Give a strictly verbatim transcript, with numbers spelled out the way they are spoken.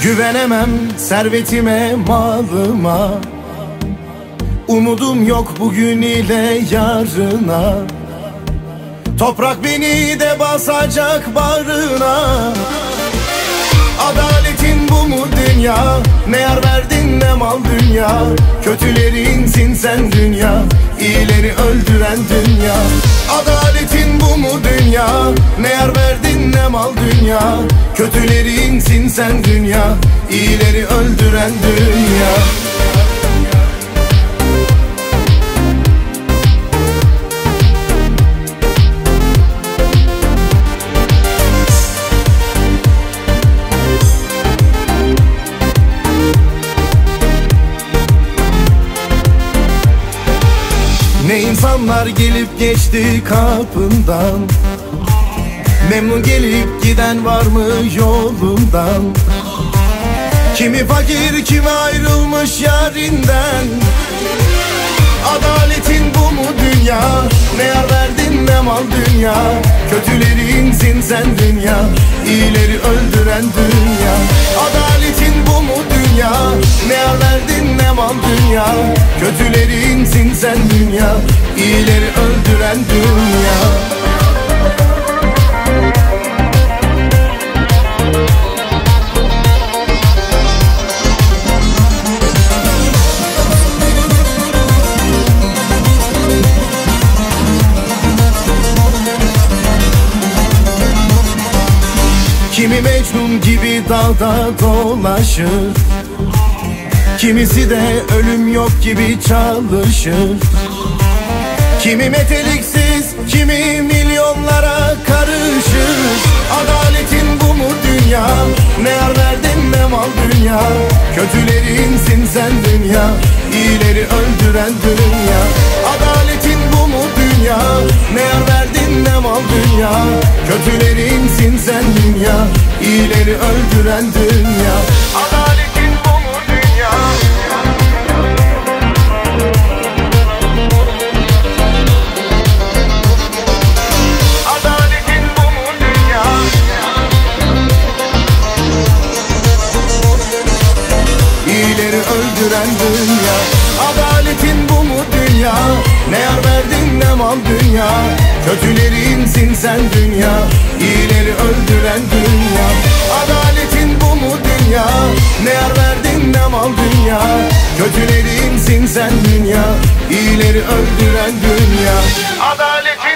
Güvenemem servetime, malıma. Umudum yok bugün ile yarına. Toprak beni de basacak bağrına. Adaletin bu mu dünya? Ne yar verdin ne mal dünya. Kötülerinsin sen dünya, iyileri öldüren dünya. Adaletin bu mu dünya? Ne yar verdin ne mal dünya. Kötülerinsin sen dünya, iyileri öldüren dünya. Ne insanlar gelip geçti kapından. Memnun gelip giden var mı yolundan? Kimi fakir kimi ayrılmış yarinden. Adaletin bu mu dünya? Ne yar verdin ne mal dünya. Kötülerinsin sen dünya, iyileri öldüren dünya. Adaletin bu mu dünya? Ne yar verdin ne mal dünya. Kötülerinsin sen dünya, iyileri öldüren dünya. Kimi Mecnun gibi dalda dolaşır, kimisi de ölüm yok gibi çalışır. Kimi meteliksiz, kimi milyonlara karışır. Adaletin bu mu dünya? Ne yar verdin ne mal dünya. Kötülerinsin sen dünya, iyileri öldüren dünya. Adaletin bu mu dünya? Ne yar verdin ne mal dünya. Kötülerinsin sen dünya, iyileri öldüren dünya. Adaletin bu mu dünya? Adaletin bu mu dünya? İyileri öldüren dünya. Adaletin bu mu dünya? Ne yar verdin ne mal dünya. Kötülerinsin sen dünya, iyileri öldüren dünya. Adaletin bu mu dünya? Ne yar verdin ne mal dünya. Kötülerinsin sen dünya, iyileri öldüren dünya. Adaletin